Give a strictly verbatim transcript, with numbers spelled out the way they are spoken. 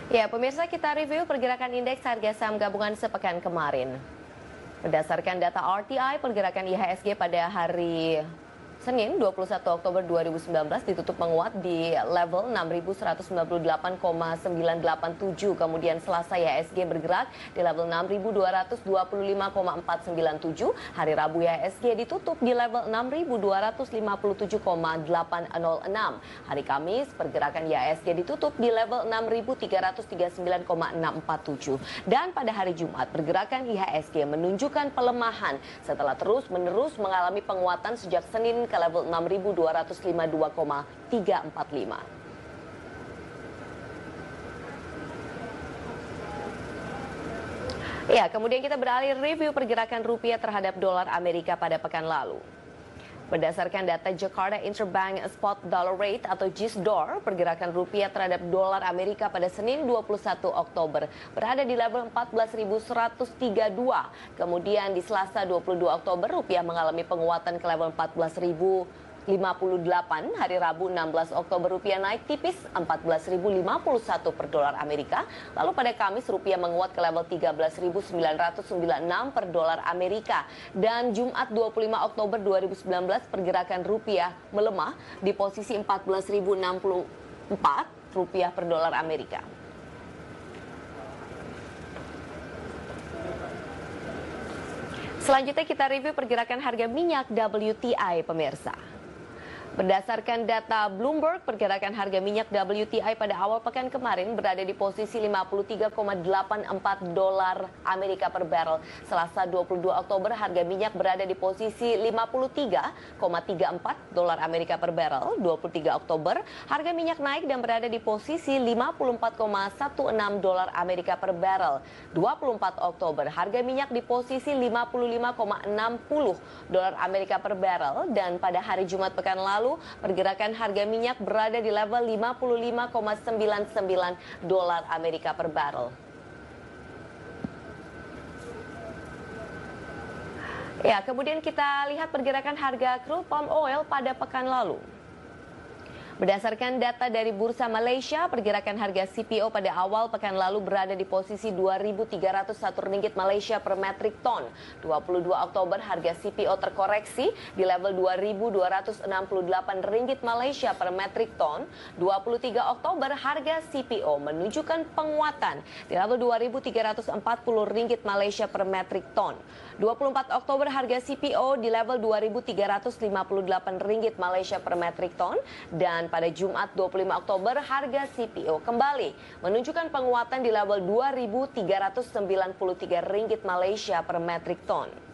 Ya, pemirsa, kita review pergerakan indeks harga saham gabungan sepekan kemarin. Berdasarkan data R T I, pergerakan I H S G pada hari Senin dua puluh satu Oktober dua ribu sembilan belas ditutup menguat di level enam ribu seratus sembilan puluh delapan koma sembilan delapan tujuh. Kemudian Selasa I H S G bergerak di level enam ribu dua ratus dua puluh lima koma empat sembilan tujuh. Hari Rabu I H S G ditutup di level enam ribu dua ratus lima puluh tujuh koma delapan nol enam. Hari Kamis pergerakan I H S G ditutup di level enam ribu tiga ratus tiga puluh sembilan koma enam empat tujuh. Dan pada hari Jumat pergerakan I H S G menunjukkan pelemahan setelah terus-menerus mengalami penguatan sejak Senin ke level enam ribu dua ratus lima puluh dua koma tiga empat lima. Ya, kemudian kita beralih review pergerakan rupiah terhadap dolar Amerika pada pekan lalu. Berdasarkan data Jakarta Interbank Spot Dollar Rate atau J I S D O R, pergerakan rupiah terhadap dolar Amerika pada Senin dua puluh satu Oktober berada di level empat belas ribu seratus tiga puluh dua. Kemudian di Selasa dua puluh dua Oktober rupiah mengalami penguatan ke level empat belas ribu lima puluh delapan. Hari Rabu enam belas Oktober rupiah naik tipis empat belas ribu lima puluh satu per dolar Amerika. Lalu pada Kamis rupiah menguat ke level tiga belas ribu sembilan ratus sembilan puluh enam per dolar Amerika. Dan Jumat dua puluh lima Oktober dua ribu sembilan belas pergerakan rupiah melemah di posisi empat belas ribu enam puluh empat rupiah per dolar Amerika. Selanjutnya kita review pergerakan harga minyak W T I, pemirsa. Berdasarkan data Bloomberg, pergerakan harga minyak W T I pada awal pekan kemarin berada di posisi lima puluh tiga koma delapan empat dolar Amerika per barrel. Selasa dua puluh dua Oktober harga minyak berada di posisi lima puluh tiga koma tiga empat dolar Amerika per barrel. dua puluh tiga Oktober harga minyak naik dan berada di posisi lima puluh empat koma enam belas dolar Amerika per barrel. dua puluh empat Oktober harga minyak di posisi lima puluh lima koma enam nol dolar Amerika per barrel. Dan pada hari Jumat pekan lalu pergerakan harga minyak berada di level lima puluh lima koma sembilan sembilan dolar Amerika per barrel. Ya, kemudian kita lihat pergerakan harga crude palm oil pada pekan lalu. Berdasarkan data dari Bursa Malaysia, pergerakan harga C P O pada awal pekan lalu berada di posisi dua ribu tiga ratus satu ringgit Malaysia per metrik ton. dua puluh dua Oktober harga C P O terkoreksi di level dua ribu dua ratus enam puluh delapan ringgit Malaysia per metrik ton. dua puluh tiga Oktober harga C P O menunjukkan penguatan di level dua ribu tiga ratus empat puluh ringgit Malaysia per metrik ton. dua puluh empat Oktober harga C P O di level dua ribu tiga ratus lima puluh delapan ringgit Malaysia per metrik ton. Dan pada Jumat dua puluh lima Oktober harga C P O kembali menunjukkan penguatan di level dua ribu tiga ratus sembilan puluh tiga ringgit Malaysia per metrik ton.